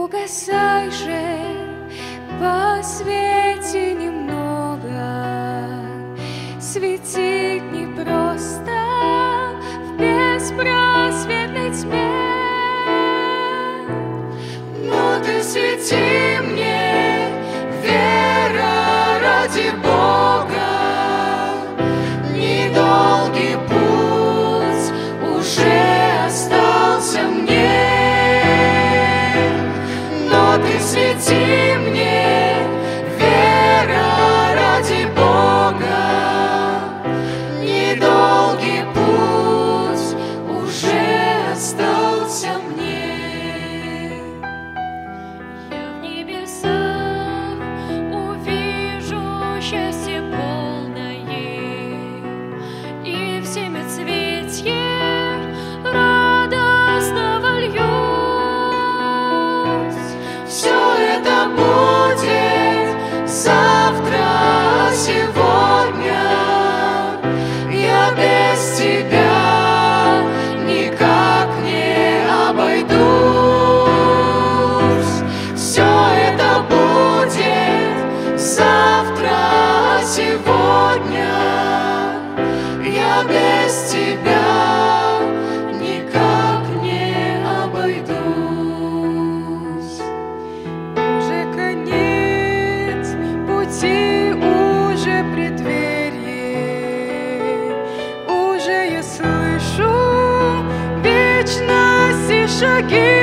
угасай же, по свете немного, светить не просто в беспросветной тьме. Но ты свети мне, вера, ради Бога, недолгий путь уже остался мне. Но ты свети мне, вера, ради Бога, недолгий путь уже остался мне. Я в небесах увижу счастье полное, и в семицветье радостно вольюсь. Все это будет завтра, сегодня. Я без тебя никак не обойдусь. Все это будет завтра, сегодня. Я без тебя никак не обойдусь. Уже конец пути, уже преддверие, уже я слышу вечности шаги.